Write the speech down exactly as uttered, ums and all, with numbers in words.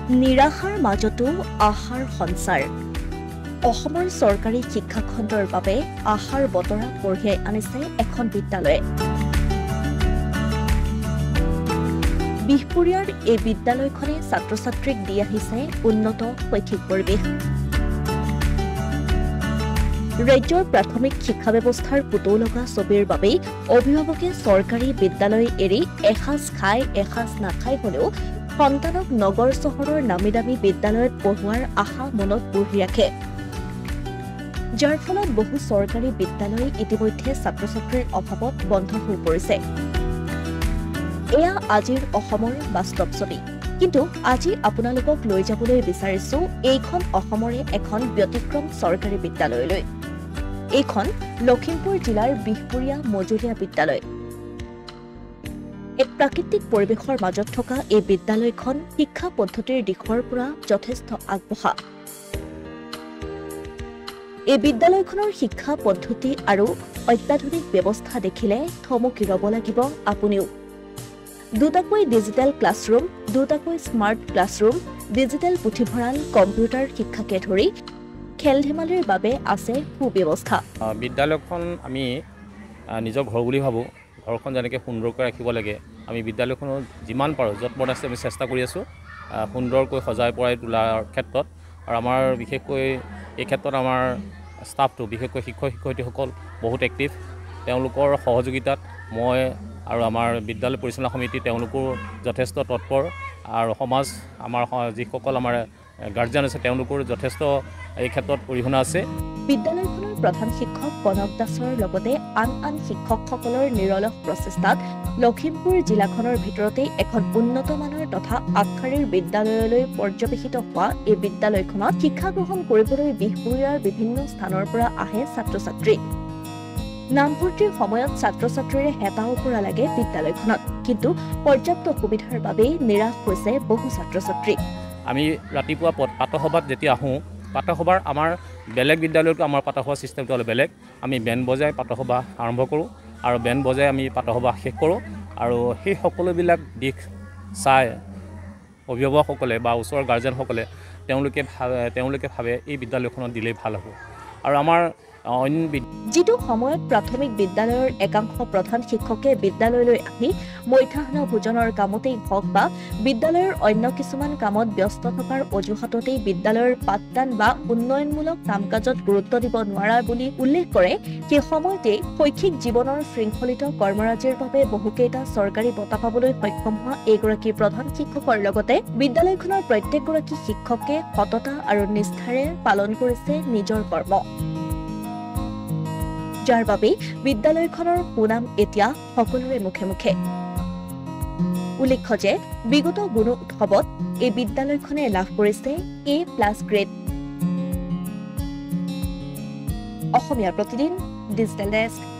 নিৰাশাৰ মাজতো আশাৰ সঞ্চাৰ অসমৰ চৰকাৰী শিক্ষাখণ্ডৰ বাবে আশাৰ বতৰা কঢ়িয়াই আনিছে এখন বিদ্যালয়ে বিহপুৰীয়াৰ এই বিদ্যালয়খনে ছাত্ৰ ছাত্ৰীক দি আহিছে উন্নত শৈক্ষিক পৰিৱেশ ৰাজ্যৰ প্ৰাথমিক শিক্ষা ব্যৱস্থাৰ পুতৌ লগা ছবিৰ বাবেই অভিভাৱকে চৰকাৰী বিদ্যালয় এৰি এসাঁজ খাই এসাঁজ নাখাই হলেও সন্তানক নগৰ চহৰৰ নামি দামী বিদ্যালয়ত পঢ়োৱাৰ আশা মনত পুহি ৰাখে যাৰ ফলত বহু চৰকাৰী বিদ্যালয় ইতিমধ্যে ছাত্ৰ ছাত্ৰীৰ অভাৱত বন্ধ হৈ পৰিছে এয়া আজিৰ অসমৰ বাস্তৱ ছবি কিন্তু আজি আপোনালোকক লৈ যাবলৈ বিচাৰিছো এইখন অসমৰে এখন ব্যতিক্ৰম চৰকাৰী বিদ্যালয়লৈ এইখন লখিমপুৰ জিলাৰ বিহপুৰীয়া মজলীয়া বিদ্যালয় এক প্ৰাকৃতিক পৰিৱেশৰ মাজত থকা এই বিদ্যালয়খন শিক্ষা পদ্ধতিৰ দিশৰ পৰা যথেষ্ট আগবঢ়া এই বিদ্যালয়খনৰ শিক্ষা পদ্ধতি আৰু অত্যাধুনিক ব্যৱস্থা দেখিলে থমকি ৰব লাগিব আপুনিও দুটাকৈ ডিজিটেল ক্লাছৰুম দুটাকৈ স্মাৰ্ট ক্লাছৰুম ডিজিটেল পুথিভঁৰাল কম্পিউটাৰ শিক্ষাকে ধৰি খেল ধেমালিৰ বাবে আছে সুব্যৱস্থা বিদ্যালয়খন আমি নিজৰ ঘৰ বুলি ভাবোঁ ঘৰখন যেনেকৈ সুন্দৰকৈ ৰাখিব লাগে আমি বিদ্যালয়খনো যিমান পাৰোঁ য'ত বনাইছে আমি চেষ্টা কৰি আছোঁ সুন্দৰকৈ সজাই পৰাই তোলাৰ ক্ষেত্ৰত আৰু আমাৰ বিশেষকৈ এই ক্ষেত্ৰত আমাৰ ষ্টাফটো বিশেষকৈ শিক্ষক শিক্ষয়িত্ৰীসকল বহুত এক্টিভ তেওঁলোকৰ সহযোগিতাত মই আৰু আমাৰ বিদ্যালয় পৰিচালনা সমিতি তেওঁলোকো যথেষ্ট তৎপৰ আৰু সমাজ আমাৰ যিসকল আমাৰ গাৰ্জিয়ান আছে তেওঁলোকৰ যথেষ্ট এই ক্ষেত্ৰত অৰিহণা আছে বিদ্যালয়খনৰ প্ৰধান শিক্ষক কনক দাসৰ লগতে আন আন শিক্ষকসকলৰ নিৰলস প্ৰচেষ্টাত লখিমপুৰ জিলাখনৰ ভিতৰতে এখন উন্নত মানৰ তথা আগশাৰীৰ বিদ্যালয়লৈ পৰ্যবেক্ষিত হোৱা এই বিদ্যালয়খনত শিক্ষা গ্ৰহণ কৰিবলৈ বিহপুৰীয়াৰ বিভিন্ন স্থানৰ পৰা আহে ছাত্ৰ ছাত্ৰী নামভৰ্তিৰ সময়ত ছাত্ৰ ছাত্ৰীৰে হেতাও কৰা লাগে বিদ্যালয়খনত কিন্তু পৰ্যাপ্ত সুবিধাৰ বাবেই নিৰাশ হৈছে বহু ছাত্ৰ ছাত্ৰী আমি ৰাতিপুৱা পাঠসভাত যেতিয়া আহোঁ পাঠসভাৰ আমাৰ বেলেগ বিদ্যালয়তো আমাৰ পাঠসভা চিষ্টেমটো অলপ বেলেগ আমি বেণ্ড বজাই পাঠসভা আৰম্ভ কৰোঁ আৰু বেণ্ড বজাই আমি পাঠসভা শেষ কৰোঁ আৰু সেই সকলোবিলাক দিশ চাই অভিভাৱকসকলে বা ওচৰৰ গাৰ্জেনসকলে তেওঁলোকে তেওঁলোকে ভাবে এই বিদ্যালয়খনত দিলেই ভাল হ'ব আৰু আমাৰ যিটো সময়ত প্ৰাথমিক বিদ্যালয়ৰ একাংশ প্ৰধান শিক্ষকে বিদ্যালয়লৈ আহি মধ্যাহ্ন ভোজনৰ কামতেই হওক বা বিদ্যালয়ৰ অন্য কিছুমান কামত ব্যস্ত থকাৰ অজুহাততেই বিদ্যালয়ৰ পাঠদান বা উন্নয়নমূলক কাম কাজত গুৰুত্ব দিব নোৱাৰা বুলি উল্লেখ কৰে সেই সময়তেই শৈক্ষিক জীৱনৰ শৃংখলিত কৰ্মৰাজিৰ বাবে বহুকেইটা চৰকাৰী বঁটা পাবলৈ সক্ষম হোৱা এইগৰাকী প্ৰধান শিক্ষকৰ লগতে বিদ্যালয়খনৰ প্ৰত্যেকগৰাকী শিক্ষকে সততা আৰু নিষ্ঠাৰে পালন কৰিছে নিজৰ কৰ্ম যাৰ বাবে বিদ্যালয়খনৰ সুনাম এতিয়া সকলোৰে মুখে মুখে উল্লেখ্য যে বিগত গুণ উৎসৱত এই বিদ্যালয়খনে লাভ কৰিছে এ প্লাছ গ্ৰেড অসমীয়া প্ৰতিদিন ডিজিটেল ডেস্ক